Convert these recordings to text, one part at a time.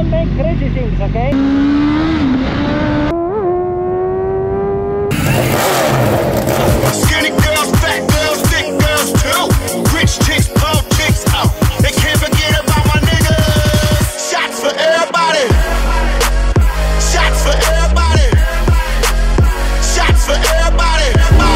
don't make crazy things, okay? Skinny girls, fat girls, thick girls too. Rich chicks, poor chicks out. They can't forget about my niggas. Shots for everybody. Shots for everybody. Shots for everybody.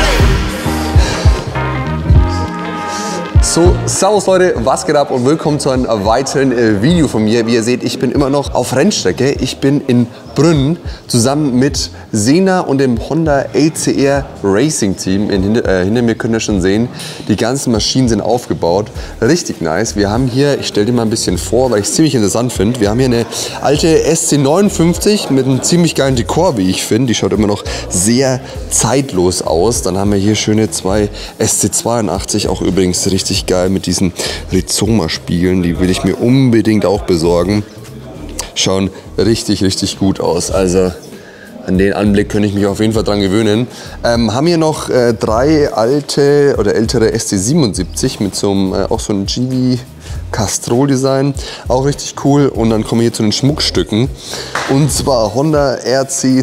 So, servus Leute, was geht ab und willkommen zu einem weiteren Video von mir. Wie ihr seht, ich bin immer noch auf Rennstrecke. Ich bin in Brünn zusammen mit Sena und dem Honda LCR Racing Team. Hinter mir könnt ihr schon sehen, die ganzen Maschinen sind aufgebaut. Richtig nice. Wir haben hier, ich stelle dir mal ein bisschen vor, weil ich es ziemlich interessant finde. Wir haben hier eine alte SC59 mit einem ziemlich geilen Dekor, wie ich finde. Die schaut immer noch sehr zeitlos aus. Dann haben wir hier schöne zwei SC82, auch übrigens richtig geil mit diesen Rizoma-Spiegeln. Die will ich mir unbedingt auch besorgen. Schauen richtig, richtig gut aus. Also an den Anblick könnte ich mich auf jeden Fall dran gewöhnen. Haben hier noch drei alte oder ältere SC77 mit so einem, auch so einem GV Castrol Design. Auch richtig cool. Und dann kommen wir hier zu den Schmuckstücken. Und zwar Honda RC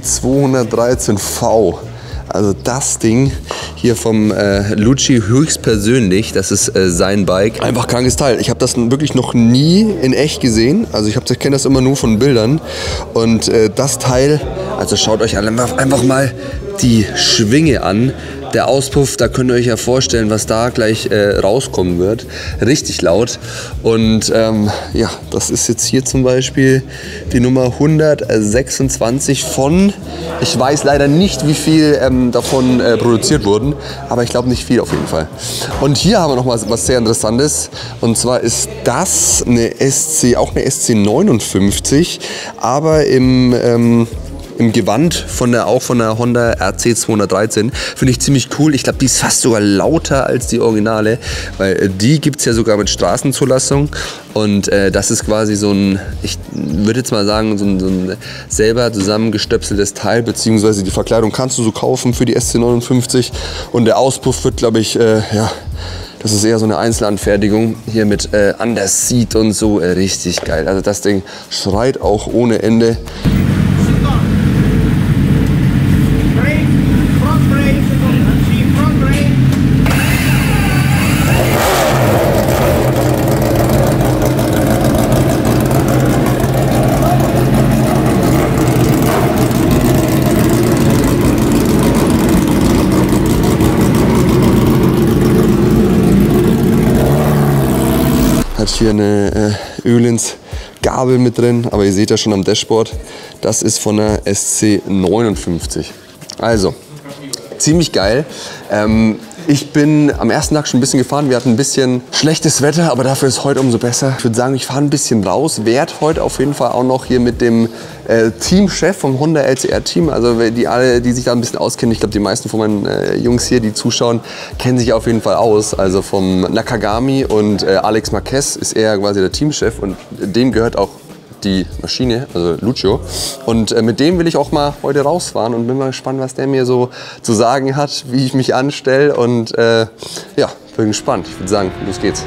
213V. Also das Ding hier vom Lucci höchstpersönlich, das ist sein Bike. Einfach krankes Teil. Ich habe das wirklich noch nie in echt gesehen. Also ich kenne das immer nur von Bildern. Und das Teil, also schaut euch einfach mal die Schwinge an. Der Auspuff, da könnt ihr euch ja vorstellen, was da gleich rauskommen wird. Richtig laut. Und ja, das ist jetzt hier zum Beispiel die Nummer 126 von, ich weiß leider nicht, wie viel davon produziert wurden, aber ich glaube nicht viel auf jeden Fall. Und hier haben wir noch mal was sehr Interessantes. Und zwar ist das eine SC, auch eine SC59, aber im Gewand auch von der Honda RC 213. Finde ich ziemlich cool. Ich glaube, die ist fast sogar lauter als die Originale, weil die gibt es ja sogar mit Straßenzulassung. Und das ist quasi so ein, ich würde jetzt mal sagen, so ein selber zusammengestöpseltes Teil, beziehungsweise die Verkleidung kannst du so kaufen für die SC59. Und der Auspuff wird, glaube ich, ja, das ist eher so eine Einzelanfertigung hier mit Under Seat und so. Richtig geil. Also das Ding schreit auch ohne Ende. Hat hier eine Öhlins Gabel mit drin, aber ihr seht ja schon am Dashboard, das ist von der SC59. Also, ziemlich geil. Ich bin am ersten Tag schon ein bisschen gefahren. Wir hatten ein bisschen schlechtes Wetter, aber dafür ist heute umso besser. Ich würde sagen, ich fahre ein bisschen raus. Werde heute auf jeden Fall auch noch hier mit dem Teamchef vom Honda LCR Team, also die alle, die sich da ein bisschen auskennen, ich glaube, die meisten von meinen Jungs hier, die zuschauen, kennen sich auf jeden Fall aus. Also vom Nakagami und Alex Marquez ist er quasi der Teamchef und dem gehört auch die Maschine, also Lucio. Und mit dem will ich auch mal heute rausfahren und bin mal gespannt, was der mir so zu sagen hat, wie ich mich anstelle. Und ja, bin gespannt. Ich würde sagen, los geht's.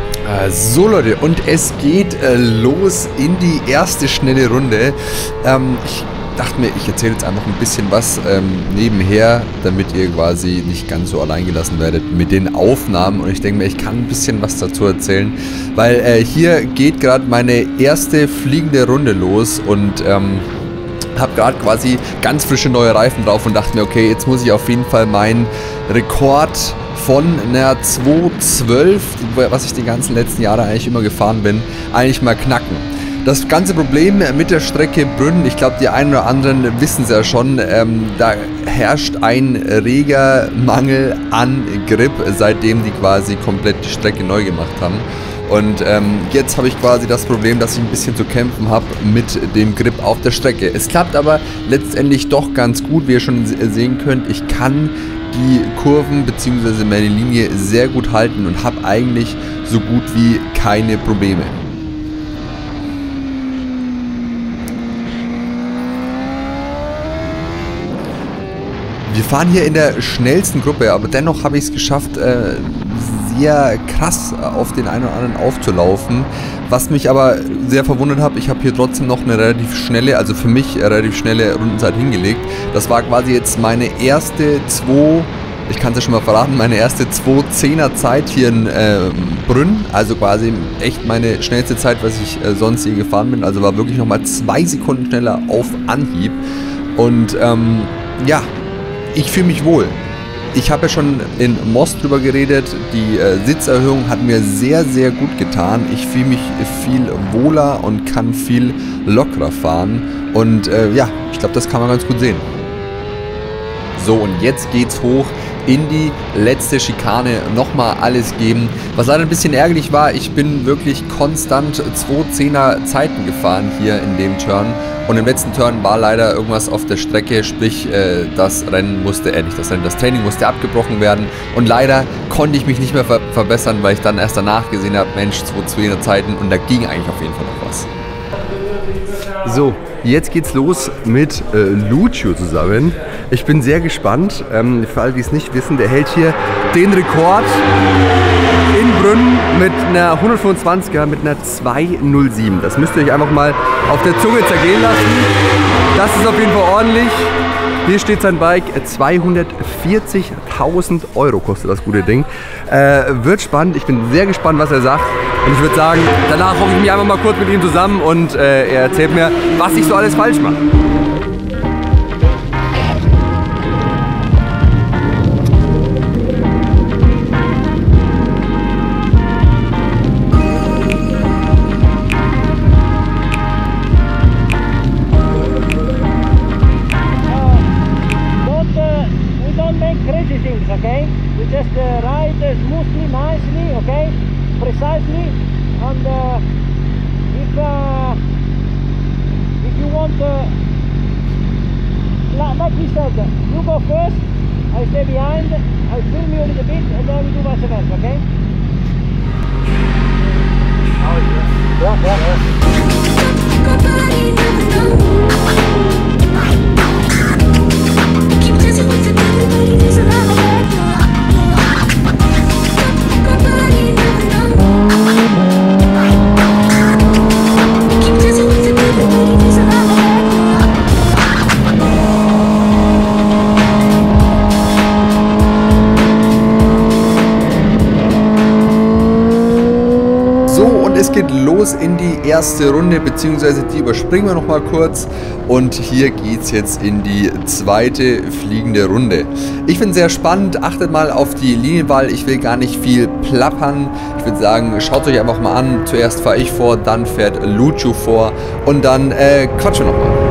So Leute, und es geht los in die erste schnelle Runde. Ich dachte mir, ich erzähle jetzt einfach ein bisschen was nebenher, damit ihr quasi nicht ganz so allein gelassen werdet mit den Aufnahmen. Und ich denke mir, ich kann ein bisschen was dazu erzählen, weil hier geht gerade meine erste fliegende Runde los und habe gerade quasi ganz frische neue Reifen drauf und dachte mir, okay, jetzt muss ich auf jeden Fall meinen Rekord von einer 212, was ich die ganzen letzten Jahre eigentlich immer gefahren bin, eigentlich mal knacken. Das ganze Problem mit der Strecke Brünn, ich glaube, die einen oder anderen wissen es ja schon, da herrscht ein reger Mangel an Grip, seitdem die quasi komplett die Strecke neu gemacht haben. Und jetzt habe ich quasi das Problem, dass ich ein bisschen zu kämpfen habe mit dem Grip auf der Strecke. Es klappt aber letztendlich doch ganz gut, wie ihr schon sehen könnt. Ich kann die Kurven bzw. meine Linie sehr gut halten und habe eigentlich so gut wie keine Probleme. Wir fahren hier in der schnellsten Gruppe, aber dennoch habe ich es geschafft, sehr krass auf den einen oder anderen aufzulaufen. Was mich aber sehr verwundert hat, ich habe hier trotzdem noch eine relativ schnelle, also für mich relativ schnelle Rundenzeit hingelegt. Das war quasi jetzt meine erste ich kann es ja schon mal verraten, meine erste 2:10er Zeit hier in Brünn. Also quasi echt meine schnellste Zeit, was ich sonst je gefahren bin. Also war wirklich nochmal 2 Sekunden schneller auf Anhieb. Und ja, ich fühle mich wohl. Ich habe ja schon in Most drüber geredet, die Sitzerhöhung hat mir sehr, sehr gut getan. Ich fühle mich viel wohler und kann viel lockerer fahren. Und ja, ich glaube, das kann man ganz gut sehen. So, und jetzt geht's hoch in die letzte Schikane, nochmal alles geben. Was leider ein bisschen ärgerlich war, ich bin wirklich konstant 2:10er Zeiten gefahren hier in dem Turn. Und im letzten Turn war leider irgendwas auf der Strecke, sprich das Training musste abgebrochen werden. Und leider konnte ich mich nicht mehr verbessern, weil ich dann erst danach gesehen habe, Mensch, 2:10er Zeiten und da ging eigentlich auf jeden Fall noch was. So, jetzt geht's los mit Lucio zusammen. Ich bin sehr gespannt. Für alle, die es nicht wissen, der hält hier den Rekord in Brünn mit einer 125er, mit einer 2:07. Das müsst ihr euch einfach mal auf der Zunge zergehen lassen. Das ist auf jeden Fall ordentlich. Hier steht sein Bike, 240.000 € kostet das gute Ding. Wird spannend, ich bin sehr gespannt, was er sagt. Und ich würde sagen, danach hocke ich mich einfach mal kurz mit ihm zusammen und er erzählt mir, was ich so alles falsch mache. Okay, we just ride smoothly, nicely, okay, precisely, and if you want, like we said, you go first, I stay behind, I film you a little bit, and then we do vice versa, okay? Yeah, yeah, yeah. Es geht los in die erste Runde, beziehungsweise die überspringen wir noch mal kurz. Und hier geht es jetzt in die zweite fliegende Runde. Ich finde es sehr spannend, achtet mal auf die Linienwahl. Ich will gar nicht viel plappern. Ich würde sagen, schaut euch einfach mal an. Zuerst fahre ich vor, dann fährt Lucio vor und dann quatschen wir noch mal.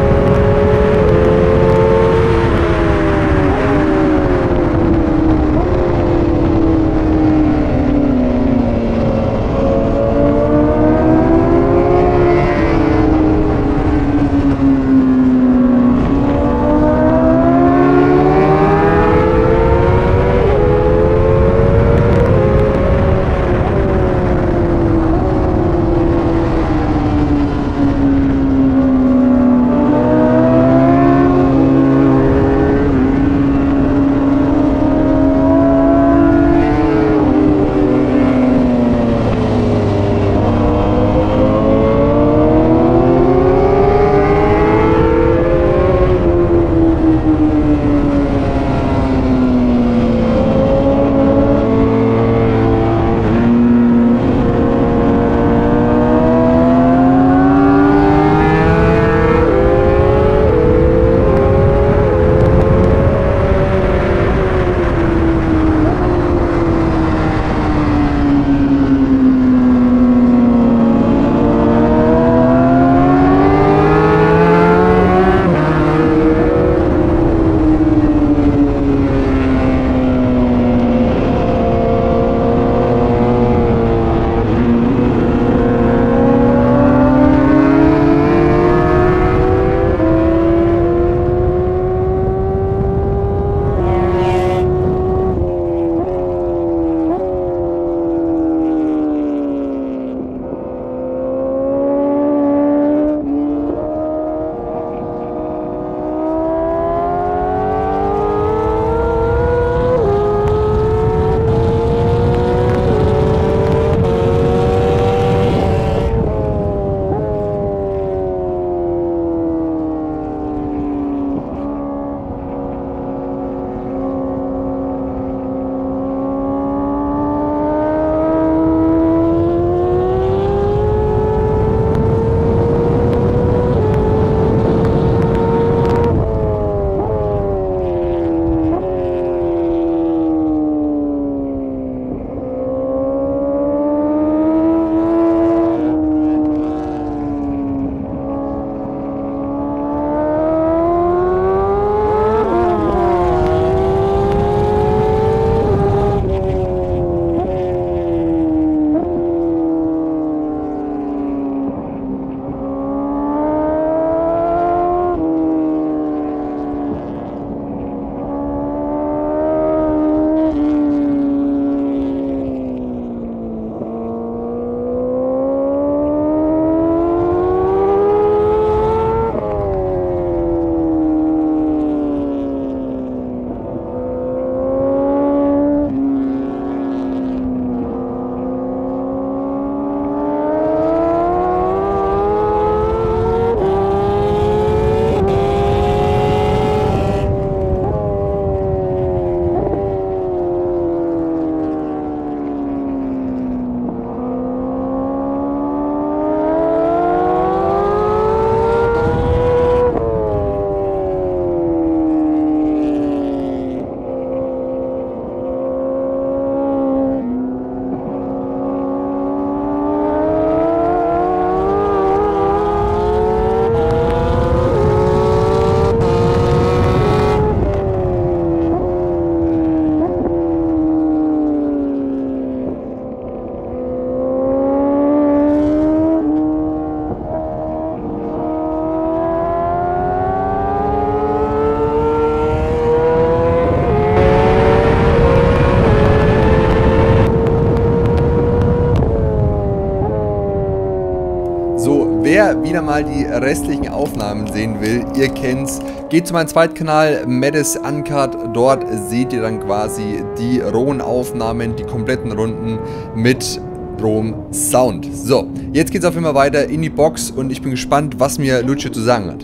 jeder mal die restlichen Aufnahmen sehen will, ihr kennt's, geht zu meinem zweiten Kanal, Medes Uncut. Dort seht ihr dann quasi die rohen Aufnahmen, die kompletten Runden mit rohem Sound. So, jetzt geht's auf jeden Fall weiter in die Box und ich bin gespannt, was mir Lucio zu sagen hat.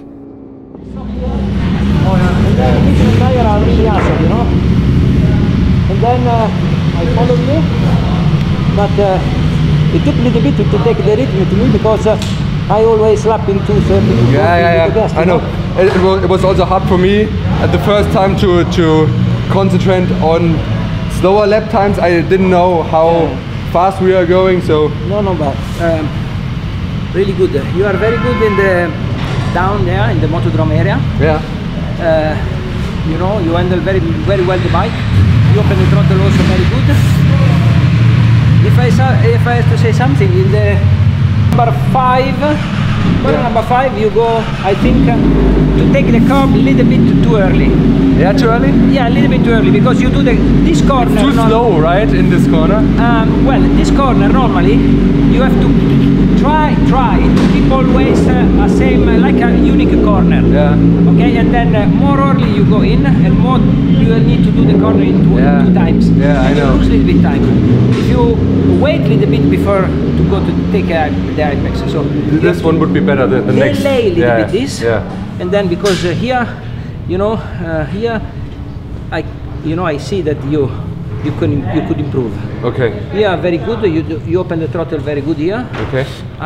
And then I followed you, but it took a little bit to take the rhythm to me because I always lap in 2:30. Yeah. I know. It was also hard for me at the first time to concentrate on slower lap times. I didn't know how fast we are going, so. No, but really good. You are very good in the down there in the motodrome area. Yeah. You know, you handle very well the bike. You open the throttle also very good. If I have to say something, in the number 5, number 5 you go, I think, to take the curb a little bit too early. Yeah, too early? Yeah, a little bit too early because you do this corner. Too slow, right, in this corner? Well, this corner normally you have to try to keep always a same like a unique corner. Yeah. Okay, and then more early you go in, and more you need to do the corner in two times. Yeah, I know. You lose a little bit time. If you wait a little bit before to go to take the apex, so This one would be better than the next. Delay a little bit this, Yeah. and then because here, you know, here, I see that you could improve. Okay. Yeah, very good. You open the throttle very good here. Okay.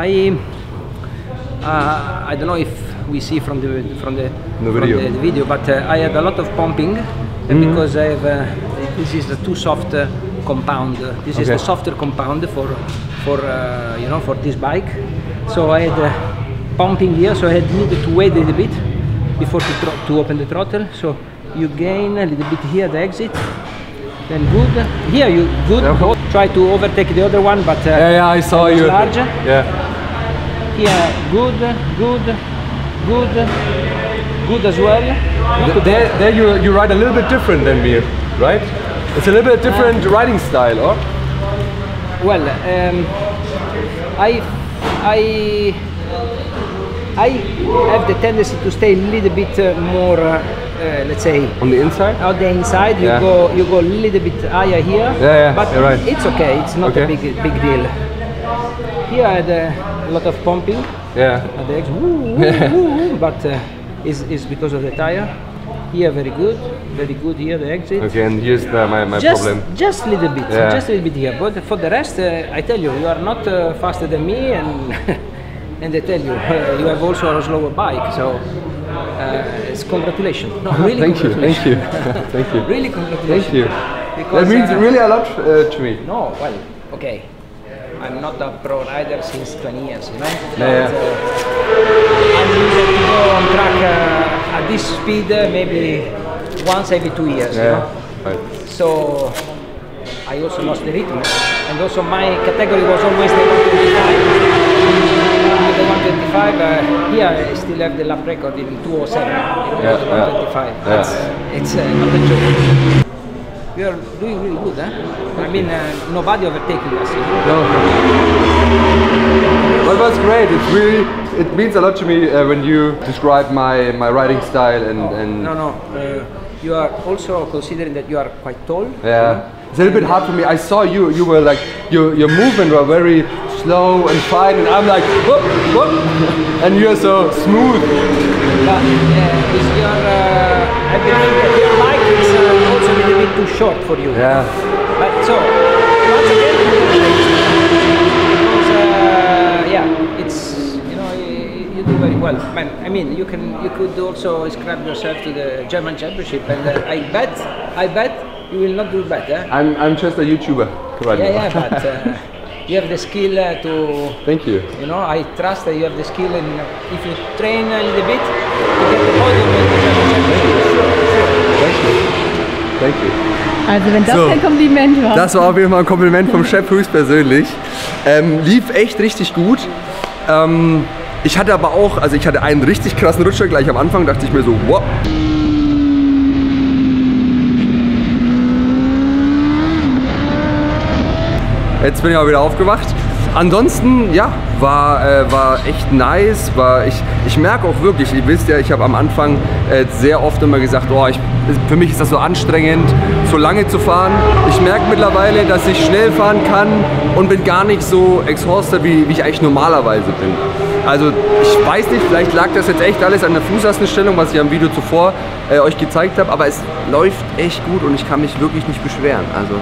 I don't know if we see from the video, but I had a lot of pumping because I have this is the too soft compound. This is the softer compound for you know, for this bike. So I had pumping here, so I had needed to wait a little bit before to open the throttle. So you gain a little bit here the exit. Then good. Here you good. Okay. Try to overtake the other one, but Yeah, I saw you. large. Yeah. Here good as well. There you ride a little bit different than me, right? It's a little bit different riding style, or? Well, I have the tendency to stay a little bit more, let's say, On the inside? on the inside. You Yeah. go a little bit higher here. Yeah, But you're right. it's okay. It's not Okay. a big deal. Here I had a lot of pumping Yeah. at the exit, woo, but it's because of the tire. Here very good here the exit. Okay, and here's my Just problem. a little bit, Yeah. just a little bit here. But for the rest, I tell you, you are not faster than me, and and I tell you, you have also a slower bike. So it's congratulations. No, really Thank you, congratulations. thank you. Really congratulations. Thank you. Because, That means really a lot to me. No, well, okay. I'm not a pro rider since 20 years, you know. Yeah. But, I'm used to go on track at this speed maybe once every 2 years, you know. Right. So I also lost the rhythm, and also my category was always the 125. With the 125, here I still have the lap record in 207. Yeah, The 125. yeah. It's not a joke. We are doing really good, I mean, nobody overtaking us. You know? No. Well, it was great. It means a lot to me when you describe my riding style and No. You are also considering that you are quite tall. yeah. It's a little bit hard for me. I saw you were like your movement were very slow and fine, and I'm like whoop, whoop, and you're so smooth. But is your, I believe that your bike is also a little bit too short for you. Yeah. But so, once again, because yeah, it's, you know, you do very well. Man, I mean, you could also ascribe yourself to the German Championship, and I bet you will not do bad. I'm just a YouTuber right now. Yeah, but you have the skill to. Thank you. You know, I trust that you have the skill, and if you train a little bit, you get the podium in the German Championship. Sure. Thank you. Also wenn das So, kein Kompliment war. Das war auf jeden Fall ein Kompliment vom Chef höchstpersönlich. Lief echt richtig gut. Ich hatte aber auch, also ich hatte einen richtig krassen Rutscher gleich am Anfang, dachte ich mir so, wow. Jetzt bin ich auch wieder aufgewacht. Ansonsten, ja, war echt nice. Ich merke auch wirklich, ihr wisst ja, ich habe am Anfang sehr oft immer gesagt, oh, für mich ist das so anstrengend, so lange zu fahren. Ich merke mittlerweile, dass ich schnell fahren kann und bin gar nicht so exhausted, wie ich eigentlich normalerweise bin. Also ich weiß nicht, vielleicht lag das jetzt echt alles an der Fußrastenstellung, was ich am Video zuvor euch gezeigt habe, aber es läuft echt gut und ich kann mich wirklich nicht beschweren. Also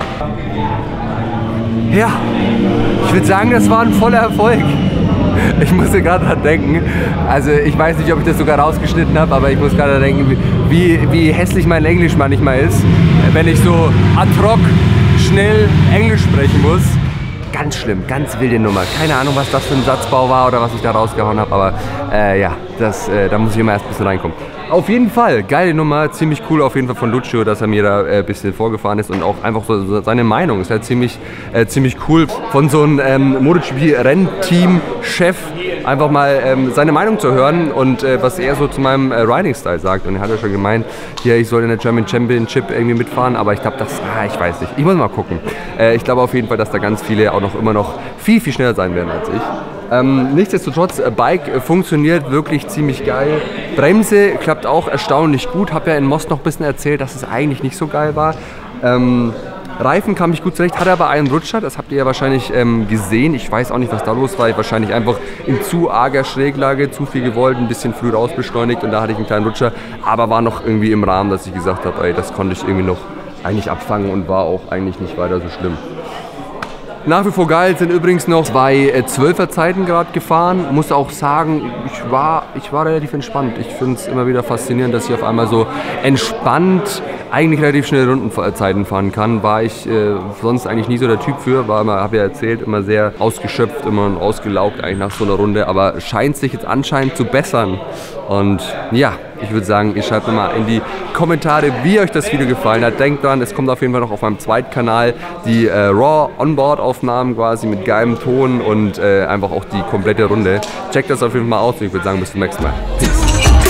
ja, ich würde sagen, das war ein voller Erfolg. Ich musste gerade dran denken, also ich weiß nicht, ob ich das sogar rausgeschnitten habe, aber ich muss gerade denken, wie hässlich mein Englisch manchmal ist, wenn ich so ad hoc schnell Englisch sprechen muss. Ganz schlimm, ganz wilde Nummer. Keine Ahnung, was das für ein Satzbau war oder was ich da rausgehauen habe, aber ja, da muss ich immer erst ein bisschen reinkommen. Auf jeden Fall, geile Nummer, ziemlich cool auf jeden Fall von Lucio, dass er mir da ein bisschen vorgefahren ist und auch einfach so seine Meinung ist halt ziemlich cool von so einem MotoGP-Rennteam-Chef einfach mal seine Meinung zu hören und was er so zu meinem Riding-Style sagt. Und er hat ja schon gemeint, hier, ich soll in der German Championship irgendwie mitfahren, aber ich glaube, ich weiß nicht, ich muss mal gucken. Ich glaube auf jeden Fall, dass da ganz viele auch immer noch viel schneller sein werden als ich. Nichtsdestotrotz, Bike funktioniert wirklich ziemlich geil. Bremse klappt auch erstaunlich gut. Habe ja in Most noch ein bisschen erzählt, dass es eigentlich nicht so geil war. Reifen kam ich gut zurecht, hatte aber einen Rutscher, das habt ihr ja wahrscheinlich gesehen. Ich weiß auch nicht, was da los war. Ich wahrscheinlich einfach in zu arger Schräglage, zu viel gewollt, ein bisschen früh rausbeschleunigt und da hatte ich einen kleinen Rutscher. Aber war noch irgendwie im Rahmen, dass ich gesagt habe, ey, das konnte ich irgendwie noch eigentlich abfangen und war auch eigentlich nicht weiter so schlimm. Nach wie vor geil, sind übrigens noch 2 12er Zeiten gerade gefahren. Muss auch sagen, ich war relativ entspannt. Ich finde es immer wieder faszinierend, dass ich auf einmal so entspannt eigentlich relativ schnelle Rundenzeiten fahren kann. War ich sonst eigentlich nie so der Typ für, habe ja erzählt, immer sehr ausgeschöpft, immer ausgelaugt eigentlich nach so einer Runde, aber scheint sich jetzt anscheinend zu bessern. Und ja, ich würde sagen, ihr schreibt mir mal in die Kommentare, wie euch das Video gefallen hat. Denkt dran, es kommt auf jeden Fall noch auf meinem zweiten Kanal die Raw-Onboard-Aufnahmen quasi mit geilem Ton und einfach auch die komplette Runde. Checkt das auf jeden Fall mal aus und ich würde sagen, bis zum nächsten Mal. Peace.